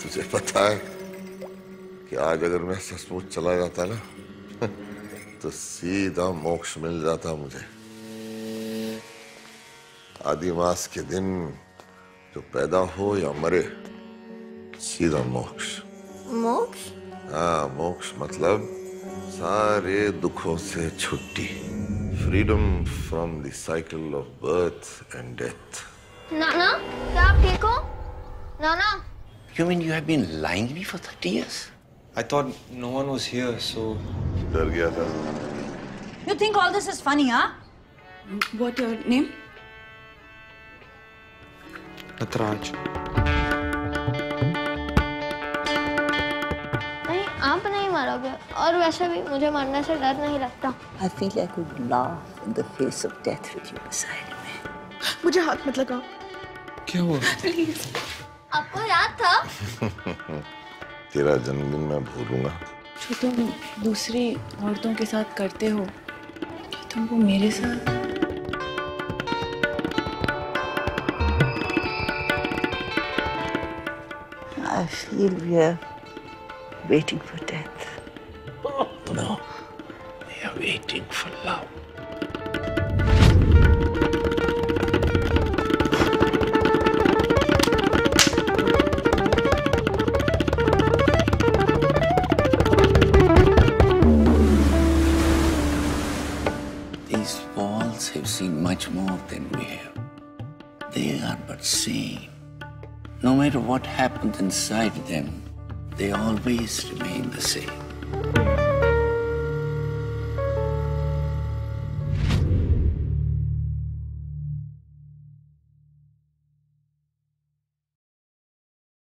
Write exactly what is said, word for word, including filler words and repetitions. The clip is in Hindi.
तुझे पता है कि आज अगर मैं सचमुच चला जाता ना तो सीधा मोक्ष मिल जाता मुझे। आदि मास के दिन जो पैदा हो या मरे, सीधा मोक्ष। मोक्ष? हाँ, मोक्ष मतलब सारे दुखों से छुट्टी, freedom from the cycle of birth and death. नाना, क्या आप ठीक हो? नाना? You mean you have been lying to me for thirty years? I thought no one was here, so. डर गया था। You think all this is funny, huh? What your name? Nataraj. नहीं, आप नहीं मारोगे, और वैसे भी मुझे मरने से डर नहीं लगता। I feel I could laugh in the face of death with you beside me. मुझे हाथ मत लगाओ। क्या हुआ? Please. आपको याद था? तेरा जन्मदिन मैं भूलूंगा। जो तुम दूसरी औरतों के साथ करते हो, क्या तुम वो मेरे साथ? I feel we are waiting for death. Oh, no. We are waiting for love. These walls have seen much more than we have. They are but same. No matter what happens inside them, they always remain the same.